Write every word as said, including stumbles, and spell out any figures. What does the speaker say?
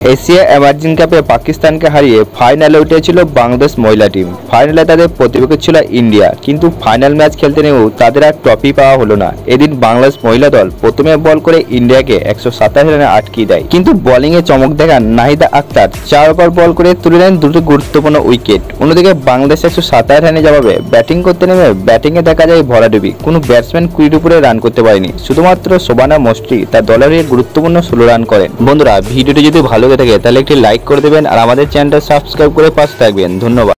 Asia emerging কাপে পাকিস্তানকে হারিয়ে ফাইনালে উঠেছিল বাংলাদেশ মহিলা টিম। ফাইনালে তাদের প্রতিপক্ষ ছিল ইন্ডিয়া, কিন্তু ফাইনাল ম্যাচ খেলতে নেমেও তাদের আর ট্রফি পাওয়া হলো না। এদিন বাংলাদেশ মহিলা দল প্রথমে বল করে ইন্ডিয়াকে একশো সাতাশ রানে আটকিয়ে দেয়, কিন্তু বোলিং এ চমক দেখান নাহিদা আক্তার। চার ওভার বল করে তুলে নেন দুটো গুরুত্বপূর্ণ উইকেট। অন্যদিকে বাংলাদেশ একশো সাতাশ রানে জবাবে ব্যাটিং করতে নেমে ব্যাটিং এ দেখা যায় ভরাডুবি। কোনো ব্যাটসম্যান কুড়ির উপরে রান করতে পারেনি, শুধুমাত্র শোভানা মস্ট্রি তার দলের হয়ে গুরুত্বপূর্ণ ষোলো রান করেন। বন্ধুরা, ভিডিওটি যদি ভালো লাগে থাকে তাহলে একটি লাইক করে দেবেন আর আমাদের চ্যানেলটা সাবস্ক্রাইব করে পাশে থাকবেন। ধন্যবাদ।